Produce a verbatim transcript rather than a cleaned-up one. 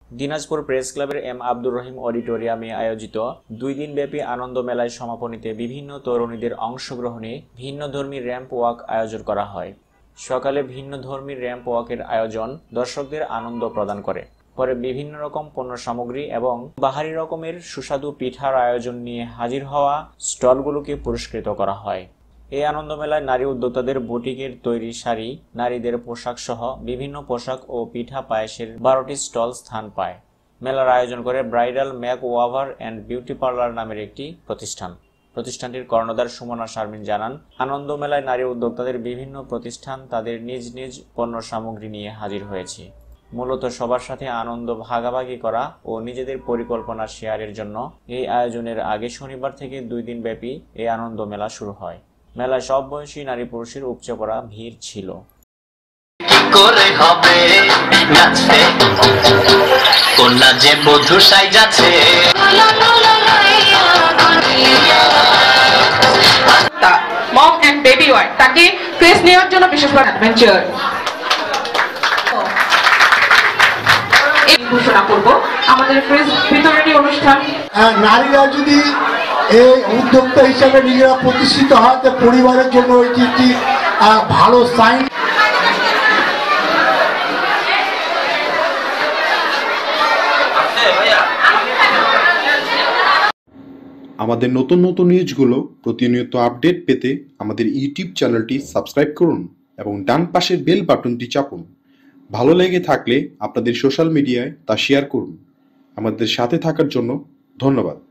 Dinajpur press ক্লাবের M Abdur Rahim অডিটোরিয়ামে আয়োজিত দুই দিনব্যাপী আনন্দ মেলায় সমাপনীতে বিভিন্ন তরুণীদের অংশগ্রহণে ভিন্নধর্মী র্যাম্প ওয়াক আয়োজন করা হয়। সকালে ভিন্নধর্মী র্যাম্প ওয়াকের আয়োজন দর্শকদের আনন্দ প্রদান করে। পরে বিভিন্ন রকম পণ্য সামগ্রী এবং বাহারি রকমের সুস্বাদু পিঠার আয়োজন নিয়ে হাজির হওয়া স্টলগুলোকে পুরস্কৃত করা হয়। এই আনন্দ মেলায় নারী উদ্যোক্তাদের বুটিকের তৈরি শাড়ি, নারীদের পোশাক সহ বিভিন্ন পোশাক ও পিঠা পায়েসের বারোটি স্টল স্থান পায়। মেলার আয়োজন করে bridal makeover and beauty parlour নামের একটি প্রতিষ্ঠান। প্রতিষ্ঠানটির কর্ণধার সুমনা শারমিন জানান, আনন্দ মেলায় নারী উদ্যোক্তাদের বিভিন্ন প্রতিষ্ঠান তাদের নিজ নিজ পণ্য সামগ্রী নিয়ে হাজির হয়েছে। মূলত সবার সাথে আনন্দ ভাগাভাগি করা ও নিজেদের পরিকল্পনা শেয়ারের জন্য এই আয়োজনের আগে শনিবার থেকে দুই দিন ব্যাপী এই আনন্দ মেলা শুরু হয়। মেলায় সব বয়সী নারী পুরুষের উপচে পড়া ভিড় ছিল। মম এন্ড বেবি ওয়ার্ড তাকে ফেস নেওয়ার জন্য বিশেষ করে অ্যাডভেঞ্চার এই ঘোষণা করব আমাদের ফেস ভিতরেরই অনুষ্ঠান। নারীরা যদি এই উদ্যোক্তা হিসাবে নিজেরা প্রতিষ্ঠিত হয় তো পরিবারের জন্য এটি একটি ভালো সাইন। আমাদের নতুন নতুন নিউজগুলো প্রতিনিয়ত আপডেট পেতে আমাদের ইউটিউব চ্যানেলটি সাবস্ক্রাইব করুন এবং ডান পাশের বেল বাটনটি চাপুন। ভালো লেগে থাকলে আপনাদের সোশ্যাল মিডিয়ায় তা শেয়ার করুন। আমাদের সাথে থাকার জন্য ধন্যবাদ।